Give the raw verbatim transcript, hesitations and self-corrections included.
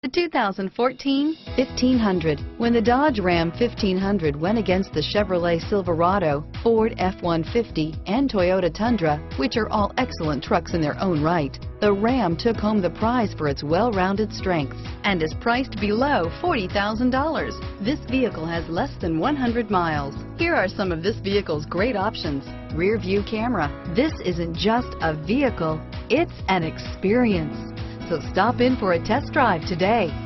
The two thousand fourteen fifteen hundred. When the Dodge Ram fifteen hundred went against the Chevrolet Silverado, Ford F one fifty, and Toyota Tundra, which are all excellent trucks in their own right, the Ram took home the prize for its well-rounded strengths and is priced below forty thousand dollars. This vehicle has less than one hundred miles. Here are some of this vehicle's great options: rear view camera. This isn't just a vehicle, it's an experience. So stop in for a test drive today.